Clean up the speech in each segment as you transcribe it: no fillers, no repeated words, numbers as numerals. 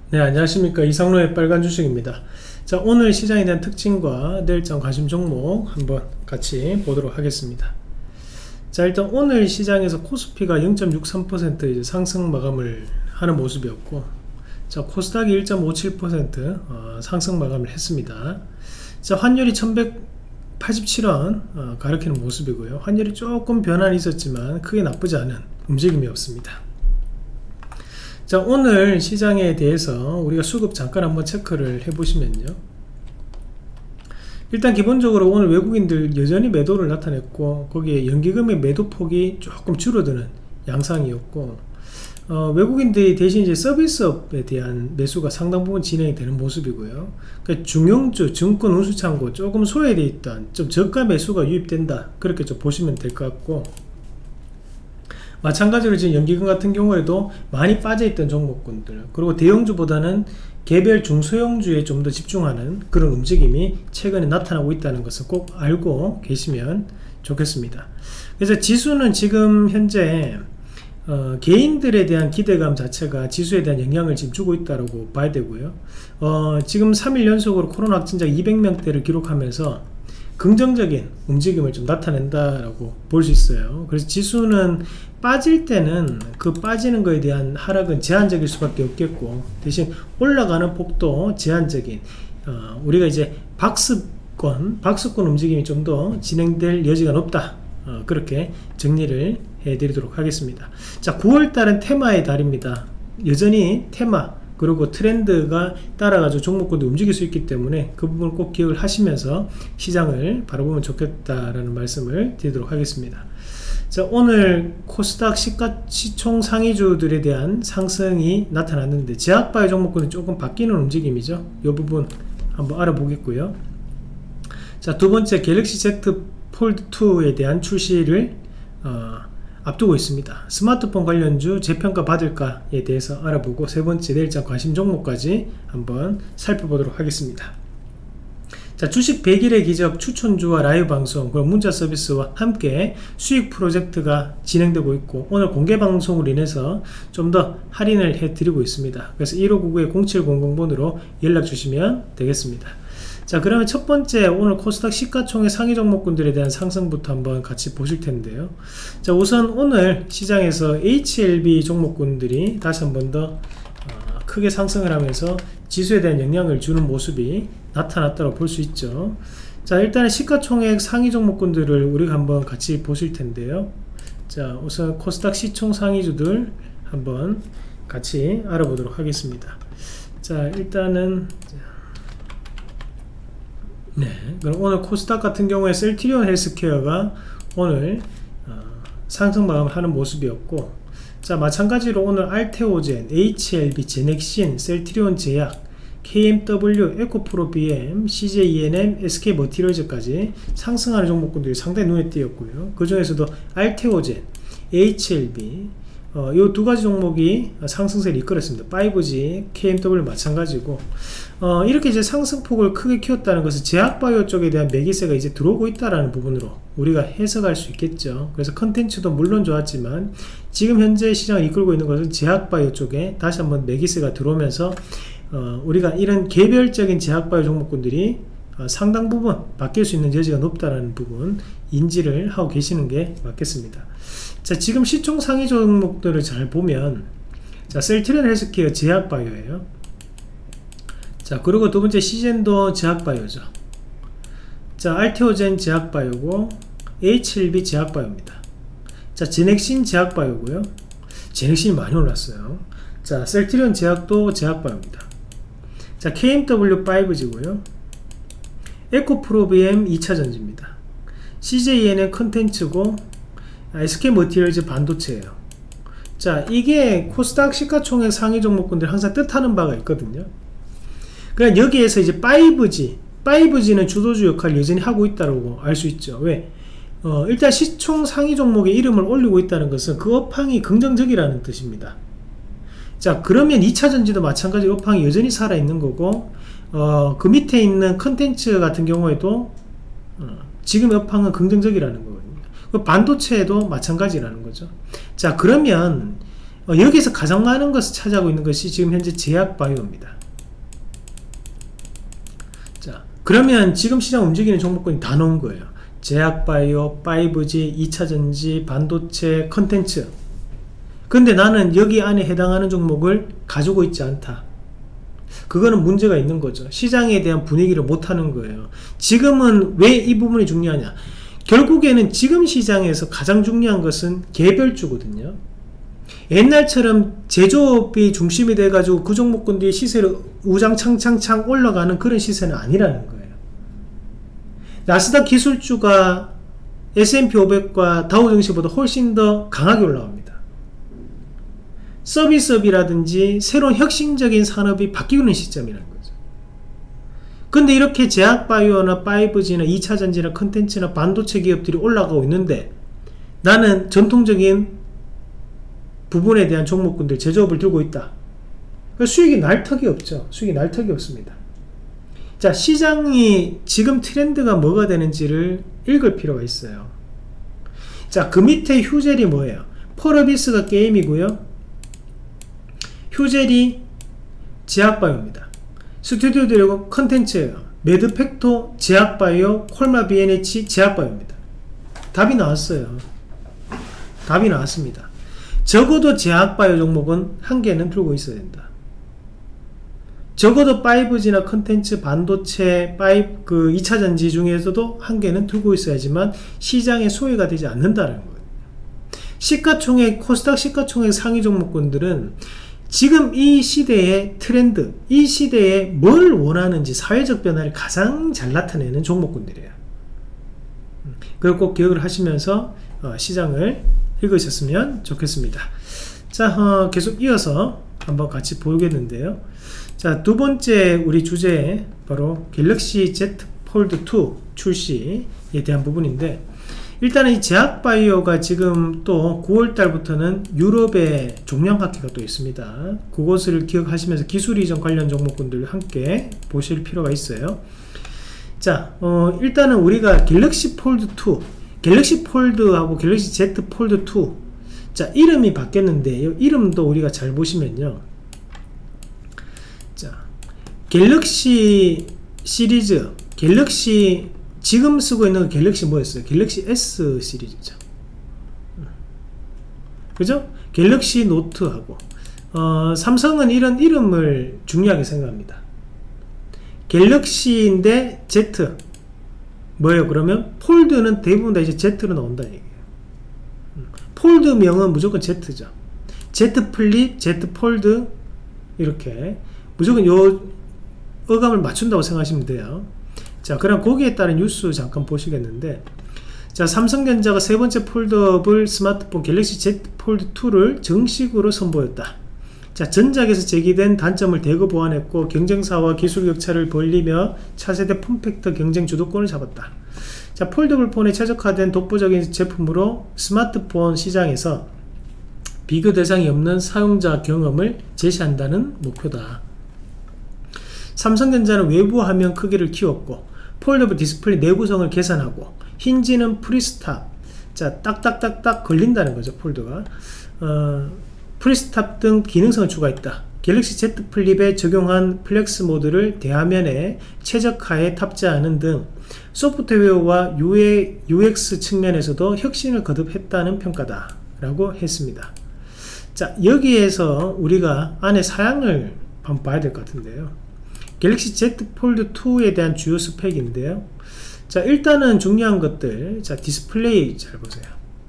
네, 안녕하십니까. 이상로의 빨간 주식입니다. 자, 오늘 시장에 대한 특징과 내일장 관심 종목 한번 같이 보도록 하겠습니다. 자, 일단 오늘 시장에서 코스피가 0.63% 이제 상승 마감을 하는 모습이었고, 자, 코스닥이 1.57% 상승 마감을 했습니다. 자, 환율이 1187원 가리키는 모습이고요. 환율이 조금 변환이 있었지만 크게 나쁘지 않은 움직임이었습니다. 자, 오늘 시장에 대해서 우리가 수급 잠깐 한번 체크를 해보시면요, 일단 기본적으로 오늘 외국인들 여전히 매도를 나타냈고, 거기에 연기금의 매도폭이 조금 줄어드는 양상이었고, 외국인들이 대신 이제 서비스업에 대한 매수가 상당 부분 진행이 되는 모습이고요. 그러니까 중용주, 증권 운수창고 조금 소외되어 있던 좀 저가 매수가 유입된다, 그렇게 좀 보시면 될 것 같고, 마찬가지로 지금 연기금 같은 경우에도 많이 빠져있던 종목군들, 그리고 대형주보다는 개별 중소형주에 좀 더 집중하는 그런 움직임이 최근에 나타나고 있다는 것을 꼭 알고 계시면 좋겠습니다. 그래서 지수는 지금 현재 개인들에 대한 기대감 자체가 지수에 대한 영향을 지금 주고 있다고 봐야 되고요. 지금 3일 연속으로 코로나 확진자 200명대를 기록하면서 긍정적인 움직임을 좀 나타낸다라고 볼 수 있어요. 그래서 지수는 빠질 때는 그 빠지는 것에 대한 하락은 제한적일 수밖에 없겠고, 대신 올라가는 폭도 제한적인, 우리가 이제 박스권 움직임이 좀 더 진행될 여지가 높다, 그렇게 정리를 해드리도록 하겠습니다. 자, 9월달은 테마의 달입니다. 여전히 테마 그리고 트렌드가 따라가지고 종목군도 움직일 수 있기 때문에 그 부분을 꼭 기억을 하시면서 시장을 바라보면 좋겠다라는 말씀을 드리도록 하겠습니다. 자, 오늘 코스닥 시총 상위주들에 대한 상승이 나타났는데, 제약바이오 종목군은 조금 바뀌는 움직임이죠. 이 부분 한번 알아보겠고요. 자, 두 번째 갤럭시 Z 폴드2에 대한 출시를 앞두고 있습니다. 스마트폰 관련주 재평가 받을까에 대해서 알아보고, 세 번째 내일장 관심 종목까지 한번 살펴보도록 하겠습니다. 자, 주식 100일의 기적 추천주와 라이브 방송, 그리고 문자 서비스와 함께 수익 프로젝트가 진행되고 있고, 오늘 공개 방송으로 인해서 좀 더 할인을 해드리고 있습니다. 그래서 1599-0700번으로 연락 주시면 되겠습니다. 자, 그러면 첫 번째 오늘 코스닥 시가총액 상위 종목군들에 대한 상승부터 한번 같이 보실 텐데요. 자, 우선 오늘 시장에서 HLB 종목군들이 다시 한번 더 크게 상승을 하면서 지수에 대한 영향을 주는 모습이 나타났다고 볼 수 있죠. 자, 일단은 시가총액 상위 종목군들을 우리가 한번 같이 보실 텐데요. 자, 우선 코스닥 시총 상위주들 한번 같이 알아보도록 하겠습니다. 자, 일단은 네, 그럼 오늘 코스닥 같은 경우에 셀트리온 헬스케어가 오늘 상승 마감을 하는 모습이었고, 자, 마찬가지로 오늘 알테오젠, HLB, 제넥신, 셀트리온 제약, KMW, 에코프로 BM, CJENM, SK머티리얼즈까지 상승하는 종목군들이 상당히 눈에 띄었고요. 그 중에서도 알테오젠, HLB, 이 두 가지 종목이 상승세를 이끌었습니다. 5G, KMW 마찬가지고, 이렇게 이제 상승폭을 크게 키웠다는 것은 제약바이오 쪽에 대한 매기세가 이제 들어오고 있다라는 부분으로 우리가 해석할 수 있겠죠. 그래서 컨텐츠도 물론 좋았지만 지금 현재 시장을 이끌고 있는 것은 제약바이오 쪽에 다시 한번 매기세가 들어오면서 우리가 이런 개별적인 제약바이오 종목군들이 상당 부분 바뀔 수 있는 여지가 높다라는 부분 인지를 하고 계시는 게 맞겠습니다. 자, 지금 시총 상위 종목들을 잘 보면, 자, 셀트리온 헬스케어 제약바이오예요. 자, 그리고 두 번째 시젠도 제약바이오죠. 자, 알테오젠 제약바이오고, HLB 제약바이오입니다. 자, 제넥신 제약바이오고요. 제넥신이 많이 올랐어요. 자, 셀트리온 제약도 제약바이오입니다. 자, KMW 5G고요. 에코프로비엠 2차전지입니다. CJENM 컨텐츠고, SK머티리얼즈 반도체예요. 자, 이게 코스닥 시가총액 상위 종목군들 항상 뜻하는 바가 있거든요. 그러니까 여기에서 이제 5G는 주도주 역할을 여전히 하고 있다고 알 수 있죠. 왜? 일단 시총 상위 종목의 이름을 올리고 있다는 것은 그 업황이 긍정적이라는 뜻입니다. 자, 그러면 2차전지도 마찬가지 업황이 여전히 살아있는 거고, 그 밑에 있는 컨텐츠 같은 경우에도 지금 업황은 긍정적이라는 거거든요. 반도체에도 마찬가지라는 거죠. 자, 그러면 여기서 가장 많은 것을 차지하고 있는 것이 지금 현재 제약바이오입니다. 자, 그러면 지금 시장 움직이는 종목군이 다 넣은 거예요. 제약바이오, 5G, 2차전지, 반도체, 컨텐츠. 근데 나는 여기 안에 해당하는 종목을 가지고 있지 않다. 그거는 문제가 있는 거죠. 시장에 대한 분위기를 못하는 거예요. 지금은 왜 이 부분이 중요하냐, 결국에는 지금 시장에서 가장 중요한 것은 개별주거든요. 옛날처럼 제조업이 중심이 돼가지고 그 종목군들이 시세를 우장창창창 올라가는 그런 시세는 아니라는 거예요. 나스닥 기술주가 S&P 500과 다우증시보다 훨씬 더 강하게 올라갑니다. 서비스업이라든지 새로운 혁신적인 산업이 바뀌고 있는 시점이라는 거죠. 근데 이렇게 제약바이오나 5G나 2차전지나 컨텐츠나 반도체 기업들이 올라가고 있는데 나는 전통적인 부분에 대한 종목군들, 제조업을 들고 있다. 수익이 날 턱이 없죠. 수익이 날 턱이 없습니다. 자, 시장이 지금 트렌드가 뭐가 되는지를 읽을 필요가 있어요. 자, 그 밑에 휴젤이 뭐예요? 펄어비스가 게임이고요, 휴젤이 제약바이오입니다. 스튜디오 드래곤 컨텐츠예요. 매드팩토 제약바이오, 콜마 BNH 제약바이오입니다. 답이 나왔어요. 답이 나왔습니다. 적어도 제약바이오 종목은 한 개는 들고 있어야 된다. 적어도 5G나 컨텐츠, 반도체, 2차전지 중에서도 한 개는 들고 있어야지만 시장에 소외가 되지 않는다는 거예요. 시가총액, 코스닥 시가총액 상위 종목군들은 지금 이 시대의 트렌드, 이 시대에 뭘 원하는지 사회적 변화를 가장 잘 나타내는 종목군들이에요. 그걸 꼭 기억을 하시면서 시장을 읽으셨으면 좋겠습니다. 자, 계속 이어서 한번 같이 보겠는데요. 자, 두 번째 우리 주제 바로 갤럭시 Z 폴드 2 출시에 대한 부분인데, 일단은 이 제약바이오가 지금 또 9월달부터는 유럽에 종량학회가 또 있습니다. 그것을 기억하시면서 기술 이전 관련 종목군들 함께 보실 필요가 있어요. 자, 일단은 우리가 갤럭시 폴드 2, 갤럭시 폴드하고 갤럭시 Z 폴드 2, 자, 이름이 바뀌었는데 이 이름도 우리가 잘 보시면요, 자, 갤럭시 시리즈, 갤럭시 지금 쓰고 있는 갤럭시 뭐였어요? 갤럭시 S 시리즈죠. 그죠? 갤럭시 노트하고 삼성은 이런 이름을 중요하게 생각합니다. 갤럭시인데 Z 뭐예요? 그러면 폴드는 대부분 다 이제 Z로 나온다 얘기예요. 폴드명은 무조건 Z죠. Z 플립, Z 폴드, 이렇게 무조건 요 어감을 맞춘다고 생각하시면 돼요. 자, 그럼 거기에 따른 뉴스 잠깐 보시겠는데, 자, 삼성전자가 세 번째 폴더블 스마트폰 갤럭시 Z 폴드 2를 정식으로 선보였다. 자, 전작에서 제기된 단점을 대거 보완했고 경쟁사와 기술 격차를 벌리며 차세대 폼팩터 경쟁 주도권을 잡았다. 자, 폴더블 폰에 최적화된 독보적인 제품으로 스마트폰 시장에서 비교 대상이 없는 사용자 경험을 제시한다는 목표다. 삼성전자는 외부 화면 크기를 키웠고 폴더블 디스플레이 내구성을 개선하고 힌지는 프리스탑, 자, 딱딱딱딱 걸린다는 거죠. 폴더가 프리스탑 등 기능성을 추가했다. 갤럭시 Z 플립에 적용한 플렉스 모드를 대화면에 최적화에 탑재하는 등 소프트웨어와 UX 측면에서도 혁신을 거듭했다는 평가다 라고 했습니다. 자, 여기에서 우리가 안에 사양을 한번 봐야 될 것 같은데요. 갤럭시 Z 폴드 2에 대한 주요 스펙인데요. 자, 일단은 중요한 것들, 자, 디스플레이 잘 보세요.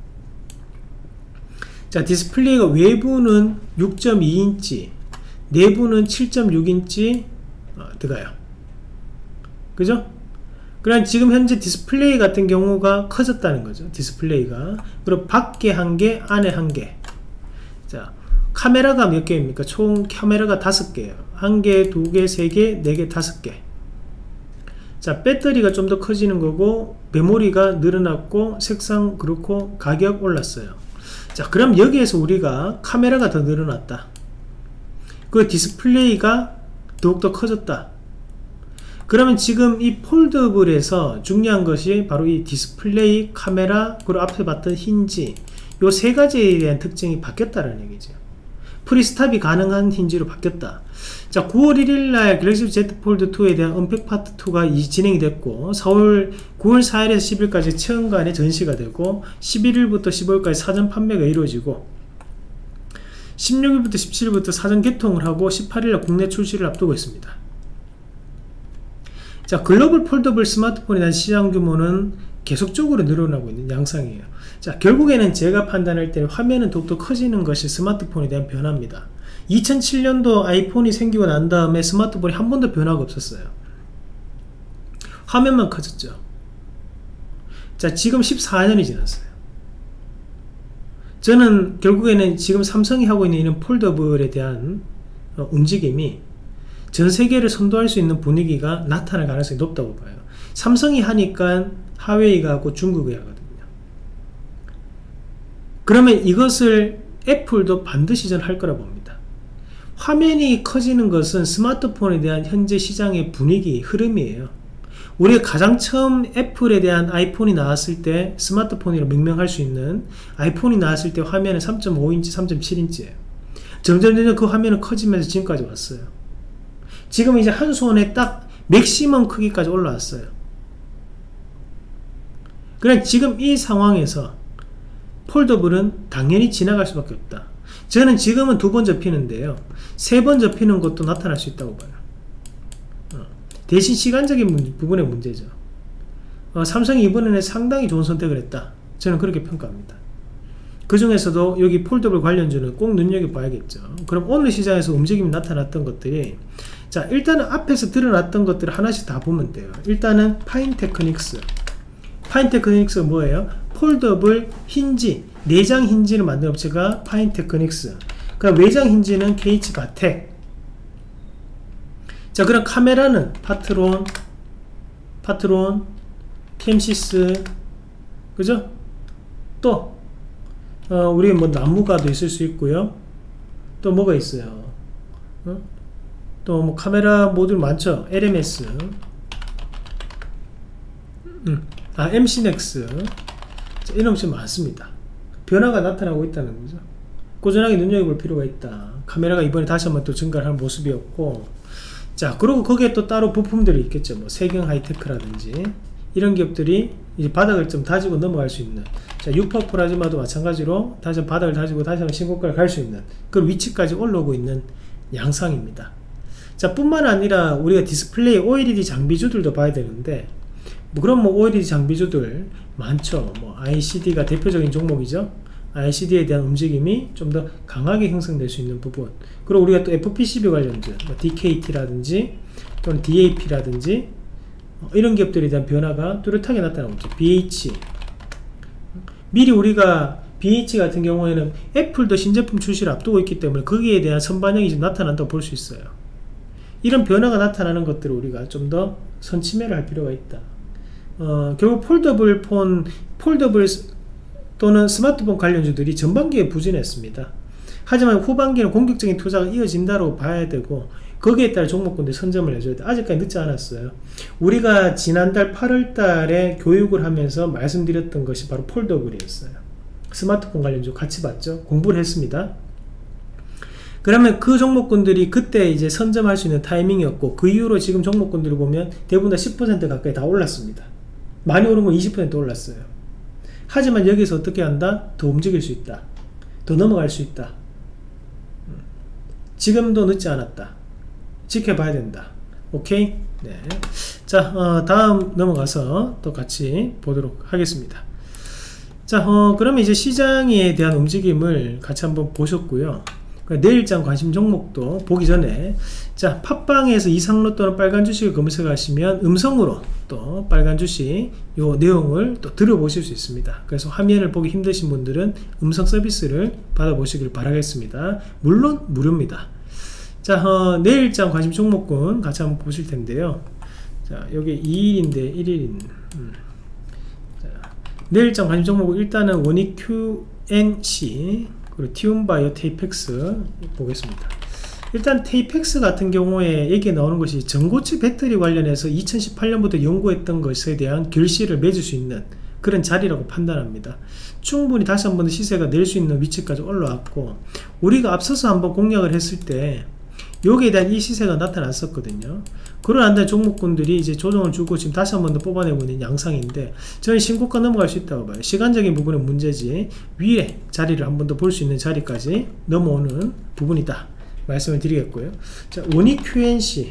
자, 디스플레이가 외부는 6.2인치, 내부는 7.6인치 들어가요. 그죠? 그럼 지금 현재 디스플레이 같은 경우가 커졌다는 거죠. 디스플레이가. 그리고 밖에 한 개, 안에 한 개. 자, 카메라가 몇 개입니까? 총 카메라가 5개예요. 1개, 2개, 3개, 4개, 5개. 자, 배터리가 좀 더 커지는 거고 메모리가 늘어났고 색상 그렇고 가격 올랐어요. 자, 그럼 여기에서 우리가 카메라가 더 늘어났다. 그 디스플레이가 더욱더 커졌다. 그러면 지금 이 폴더블에서 중요한 것이 바로 이 디스플레이, 카메라, 그리고 앞에 봤던 힌지, 요 세 가지에 대한 특징이 바뀌었다는 얘기죠. 프리스탑이 가능한 힌지로 바뀌었다. 자, 9월 1일날 갤럭시 Z 폴드 2에 대한 언팩 파트 2가 진행이 됐고 9월 4일에서 10일까지 체험관에 전시가 되고 11일부터 15일까지 사전 판매가 이루어지고 16일부터 17일부터 사전 개통을 하고 18일날 국내 출시를 앞두고 있습니다. 자, 글로벌 폴더블 스마트폰에 대한 시장 규모는 계속적으로 늘어나고 있는 양상이에요. 자, 결국에는 제가 판단할 때는 화면은 더욱더 커지는 것이 스마트폰에 대한 변화입니다. 2007년도 아이폰이 생기고 난 다음에 스마트폰이 한 번도 변화가 없었어요. 화면만 커졌죠. 자, 지금 14년이 지났어요. 저는 결국에는 지금 삼성이 하고 있는 이런 폴더블에 대한 움직임이 전 세계를 선도할 수 있는 분위기가 나타날 가능성이 높다고 봐요. 삼성이 하니까 하웨이가 하고 중국이 하거든요. 그러면 이것을 애플도 반드시 전 할 거라 봅니다. 화면이 커지는 것은 스마트폰에 대한 현재 시장의 분위기, 흐름이에요. 우리가 가장 처음 애플에 대한 아이폰이 나왔을 때 스마트폰으로 명명할 수 있는 아이폰이 나왔을 때 화면은 3.5인치, 3.7인치예요. 점점 그 화면은 커지면서 지금까지 왔어요. 지금 이제 한 손에 딱 맥시멈 크기까지 올라왔어요. 그래, 지금 이 상황에서 폴더블은 당연히 지나갈 수밖에 없다. 저는 지금은 2번 접히는데요, 3번 접히는 것도 나타날 수 있다고 봐요. 대신 시간적인 부분의 문제죠. 삼성이 이번에는 상당히 좋은 선택을 했다, 저는 그렇게 평가합니다. 그 중에서도 여기 폴더블 관련주는 꼭 눈여겨봐야겠죠. 그럼 오늘 시장에서 움직임이 나타났던 것들이, 자, 일단은 앞에서 드러났던 것들을 하나씩 다 보면 돼요. 일단은 파인테크닉스. 파인테크닉스가 뭐예요? 폴더블 힌지, 내장 힌지를 만든 업체가 파인테크닉스. 그럼 외장 힌지는 KH바텍. 자, 그럼 카메라는 파트론, 캠시스, 그죠? 또 우리 뭐 나무가도 있을 수 있고요. 또 뭐가 있어요? 또 뭐 카메라 모듈 많죠. LMS, MC넥스. 자, 이런 것이 많습니다. 변화가 나타나고 있다는 거죠. 꾸준하게 눈여겨볼 필요가 있다. 카메라가 이번에 다시 한번 또 증가를 한 모습이었고, 자, 그리고 거기에 또 따로 부품들이 있겠죠. 뭐 세경 하이테크라든지 이런 기업들이 이제 바닥을 좀 다지고 넘어갈 수 있는, 자, 유파 플라즈마도 마찬가지로 다시 한번 바닥을 다지고 다시 한번 신고가를 갈 수 있는 그런 위치까지 올라오고 있는 양상입니다. 자, 뿐만 아니라 우리가 디스플레이 OLED 장비주들도 봐야 되는데, 뭐 그럼 뭐 OLED 장비주들 많죠. 뭐 ICD가 대표적인 종목이죠. ICD에 대한 움직임이 좀 더 강하게 형성될 수 있는 부분, 그리고 우리가 또 FPCB 관련주, 뭐 DKT라든지 또는 DAP라든지 이런 기업들에 대한 변화가 뚜렷하게 나타나고 있죠. BH, 미리 우리가 BH 같은 경우에는 애플도 신제품 출시를 앞두고 있기 때문에 거기에 대한 선반영이 좀 나타난다고 볼 수 있어요. 이런 변화가 나타나는 것들을 우리가 좀 더 선침해를 할 필요가 있다. 결국 폴더블 또는 스마트폰 관련주들이 전반기에 부진했습니다. 하지만 후반기는 공격적인 투자가 이어진다고 봐야 되고, 거기에 따라 종목군들 선점을 해줘야 돼. 아직까지 늦지 않았어요. 우리가 지난달 8월달에 교육을 하면서 말씀드렸던 것이 바로 폴더블이었어요. 스마트폰 관련주 같이 봤죠. 공부를 했습니다. 그러면 그 종목군들이 그때 이제 선점할 수 있는 타이밍이었고, 그 이후로 지금 종목군들을 보면 대부분 다 10% 가까이 다 올랐습니다. 많이 오른 건 20% 올랐어요. 하지만 여기서 어떻게 한다? 더 움직일 수 있다. 더 넘어갈 수 있다. 지금도 늦지 않았다. 지켜봐야 된다. 오케이? 네. 자, 다음 넘어가서 또 같이 보도록 하겠습니다. 자, 그러면 이제 시장에 대한 움직임을 같이 한번 보셨고요. 내일장 관심 종목도 보기 전에, 자, 팟빵에서 이상로 또는 빨간 주식을 검색하시면 음성으로 또 빨간 주식 요 내용을 또 들어보실 수 있습니다. 그래서 화면을 보기 힘드신 분들은 음성 서비스를 받아보시길 바라겠습니다. 물론 무료입니다. 자, 내일장 관심 종목군 같이 한번 보실 텐데요. 자, 여기 2일인데 1일인 자, 내일장 관심 종목은 일단은 원익 QNC 그리고 티움바이오 테이펙스 보겠습니다. 일단 테이펙스 같은 경우에 얘기에 나오는 것이 전고체 배터리 관련해서 2018년부터 연구했던 것에 대한 결실을 맺을 수 있는 그런 자리라고 판단합니다. 충분히 다시 한 번 더 시세가 낼 수 있는 위치까지 올라왔고, 우리가 앞서서 한번 공략을 했을 때 여기에 대한 이 시세가 나타났었거든요. 그러고 난 다음에 종목군들이 이제 조정을 주고 지금 다시 한 번 더 뽑아내고 있는 양상인데, 저는 신고가 넘어갈 수 있다고 봐요. 시간적인 부분은 문제지 위에 자리를 한 번 더 볼 수 있는 자리까지 넘어오는 부분이다 말씀을 드리겠고요. 자, 원익 QNC.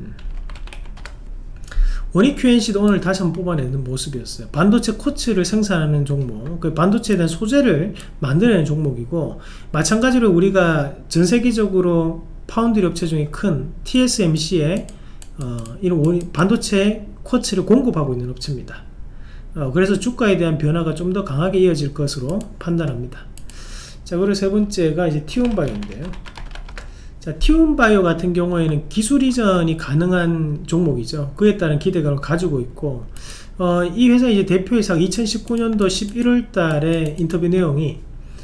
원익 QNC도 오늘 다시 한번 뽑아내는 모습이었어요. 반도체 쿼츠를 생산하는 종목, 그 반도체에 대한 소재를 만들어내는 종목이고, 마찬가지로 우리가 전 세계적으로 파운드리 업체 중에 큰 TSMC에 이런 반도체 쿼츠를 공급하고 있는 업체입니다. 그래서 주가에 대한 변화가 좀 더 강하게 이어질 것으로 판단합니다. 자, 그리고 세 번째가 이제 티온바이오인데요. 자, 티온바이오 같은 경우에는 기술 이전이 가능한 종목이죠. 그에 따른 기대감을 가지고 있고, 이 회사 이제 대표이사가 2019년도 11월 달에 인터뷰 내용이,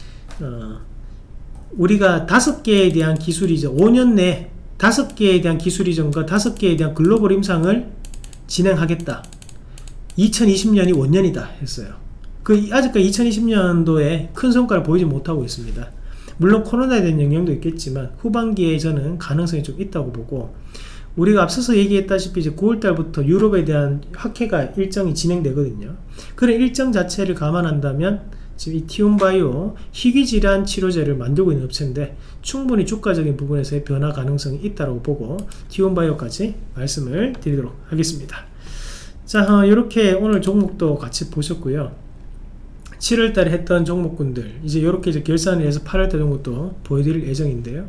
우리가 5개에 대한 기술 이전, 5년 내 5개에 대한 기술 이전과 5개에 대한 글로벌 임상을 진행하겠다. 2020년이 원년이다 했어요. 아직까지 2020년도에 큰 성과를 보이지 못하고 있습니다. 물론 코로나에 대한 영향도 있겠지만 후반기에 저는 가능성이 좀 있다고 보고, 우리가 앞서서 얘기했다시피 이제 9월달부터 유럽에 대한 학회가 일정이 진행되거든요. 그런 일정 자체를 감안한다면 지금 이 티온바이오 희귀질환 치료제를 만들고 있는 업체인데 충분히 주가적인 부분에서의 변화 가능성이 있다고 보고 티온바이오까지 말씀을 드리도록 하겠습니다. 자, 이렇게 오늘 종목도 같이 보셨고요. 7월달에 했던 종목군들 이제 이렇게 이제 결산을 해서 8월달 정도 보여드릴 예정인데요.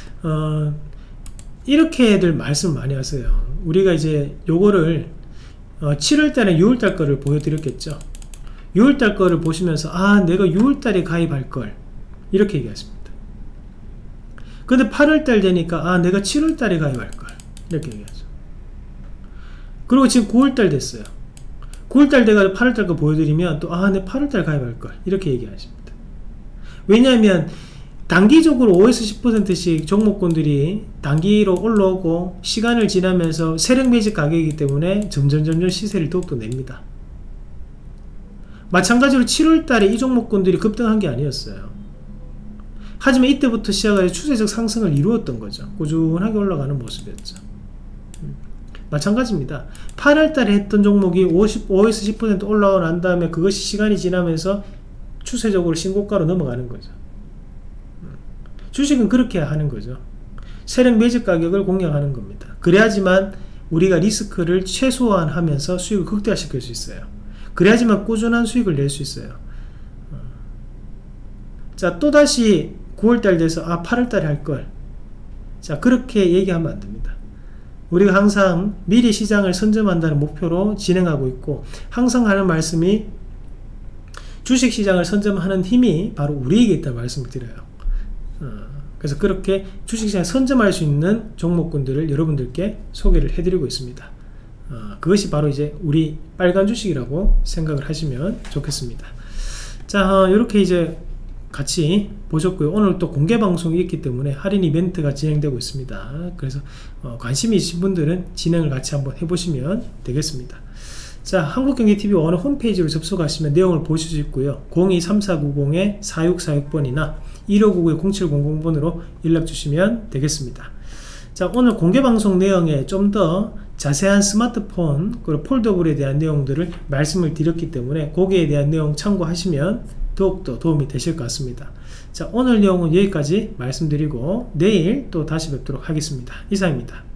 이렇게들 말씀 많이 하세요. 우리가 이제 요거를 7월달에 6월달 거를 보여드렸겠죠. 6월달 거를 보시면서 내가 6월달에 가입할걸 이렇게 얘기하십니다. 근데 8월달 되니까 내가 7월달에 가입할걸 이렇게 얘기하죠. 그리고 지금 9월달 됐어요. 9월달 돼가지고 8월달 거 보여드리면 또 내 8월달 가입할걸 이렇게 얘기하십니다. 왜냐하면 단기적으로 5에서 10%씩 종목군들이 단기로 올라오고 시간을 지나면서 세력 매직 가격이기 때문에 점점 시세를 더욱더 냅니다. 마찬가지로 7월달에 이 종목군들이 급등한 게 아니었어요. 하지만 이때부터 시작해서 추세적 상승을 이루었던 거죠. 꾸준하게 올라가는 모습이었죠. 마찬가지입니다. 8월달에 했던 종목이 5에서 10% 올라오고 난 다음에 그것이 시간이 지나면서 추세적으로 신고가로 넘어가는 거죠. 주식은 그렇게 하는 거죠. 세력 매직 가격을 공략하는 겁니다. 그래야지만 우리가 리스크를 최소화하면서 수익을 극대화시킬 수 있어요. 그래야지만 꾸준한 수익을 낼 수 있어요. 자, 또다시 9월달 돼서 8월달에 할걸, 자, 그렇게 얘기하면 안됩니다. 우리가 항상 미래 시장을 선점한다는 목표로 진행하고 있고, 항상 하는 말씀이 주식시장을 선점하는 힘이 바로 우리에게 있다는 말씀을 드려요. 그래서 그렇게 주식시장을 선점할 수 있는 종목군들을 여러분들께 소개를 해드리고 있습니다. 그것이 바로 이제 우리 빨간 주식이라고 생각을 하시면 좋겠습니다. 자, 이렇게 이제 같이 보셨고요. 오늘 또 공개 방송이 있기 때문에 할인 이벤트가 진행되고 있습니다. 그래서 관심이 있으신 분들은 진행을 같이 한번 해보시면 되겠습니다. 자, 한국경제TV 어느 홈페이지로 접속하시면 내용을 보실 수 있고요. 023490-4646번이나 1599-0700번으로 연락 주시면 되겠습니다. 자, 오늘 공개 방송 내용에 좀 더 자세한 스마트폰 그리고 폴더블에 대한 내용들을 말씀을 드렸기 때문에 거기에 대한 내용 참고하시면 더욱더 도움이 되실 것 같습니다. 자, 오늘 내용은 여기까지 말씀드리고 내일 또 다시 뵙도록 하겠습니다. 이상입니다.